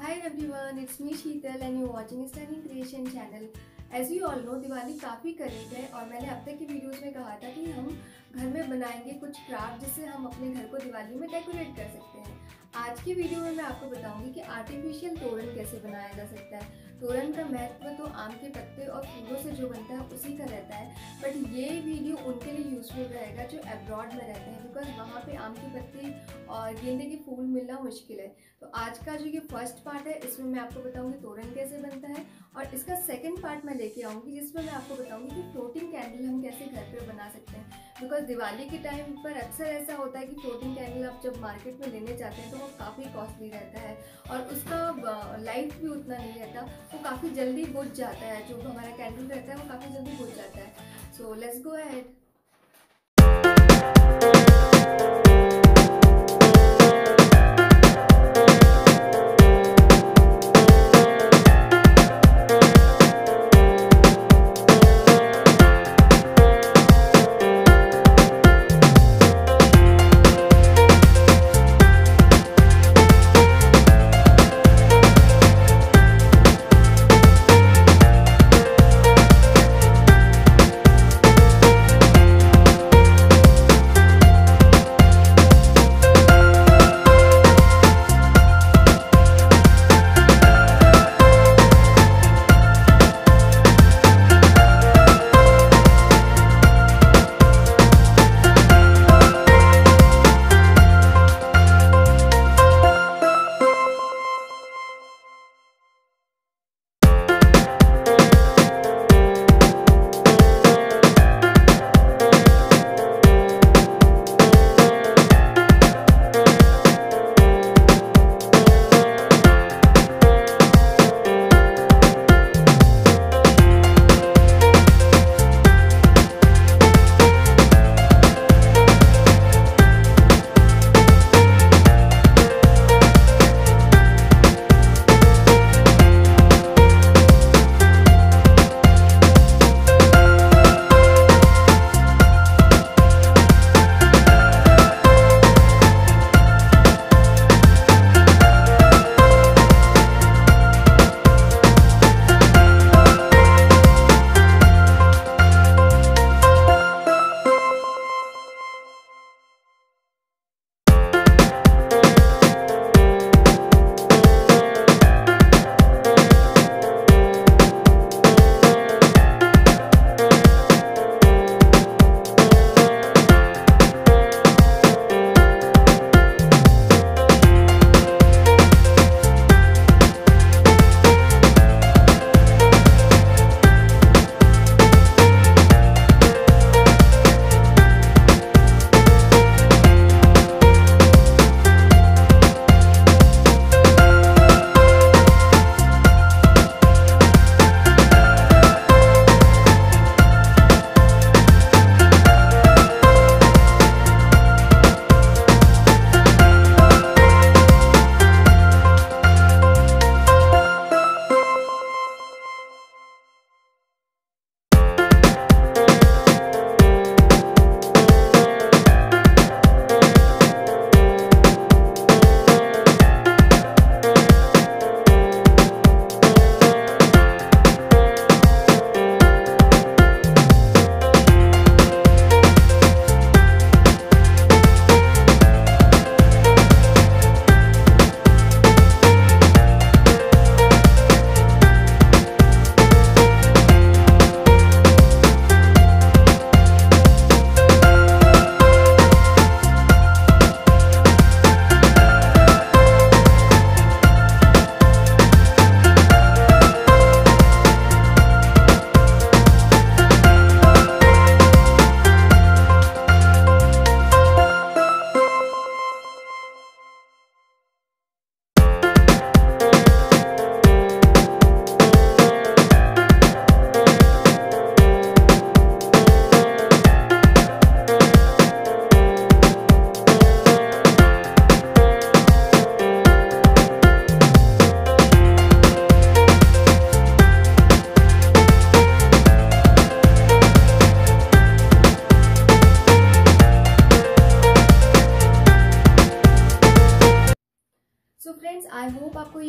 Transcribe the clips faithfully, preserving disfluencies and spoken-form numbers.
Hi everyone, it's me Sheetal and you're watching Stunning Creation channel. As you all know, Diwali काफ़ी करीब है और मैंने अब तक की वीडियोस में कहा था कि हम घर में बनाएंगे कुछ क्राफ्ट जिससे हम अपने घर को दिवाली में डेकोरेट कर सकते हैं। आज की वीडियो में मैं आपको बताऊंगी कि आर्टिफिशियल तोरण कैसे बनाया जा सकता है। तोरण का महत्व तो आम के पत्ते और फूलों से जो बनता है उसी का रहता है, बट ये वीडियो उनके लिए यूजफुल रहेगा जो अब्रॉड में रहते हैं, बिकॉज वहाँ पे आम के पत्ते और गेंदे के फूल मिलना मुश्किल है। तो आज का जो ये फर्स्ट पार्ट है इसमें मैं आपको बताऊंगी तोरण कैसे बनता है, और इसका सेकंड पार्ट मैं लेके आऊँगी जिसमें मैं आपको बताऊंगी कि फ्लोटिंग कैंडल हम कैसे घर पे बना सकते हैं। बिकॉज दिवाली के टाइम पर अक्सर ऐसा होता है कि फ्लोटिंग कैंडल आप जब मार्केट में लेने जाते हैं तो वो काफ़ी कॉस्टली रहता है और उसका लाइफ भी उतना नहीं रहता, वो काफ़ी जल्दी बुझ जाता है। जो हमारा कैंडल रहता है वो काफ़ी जल्दी बुझ जाता है। So let's go ahead.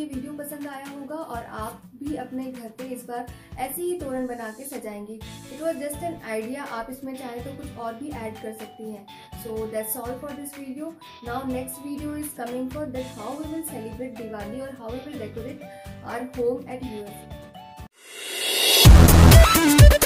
ये वीडियो पसंद आया होगा और आप भी अपने घर पे इस बार ऐसे ही तोरण बना के सजाएंगे। It was just an idea, आप इसमें चाहे तो कुछ और भी ऐड कर सकती हैं। So that's all for this video. Now next video is coming for that how we will celebrate Diwali और how we will decorate our home at US.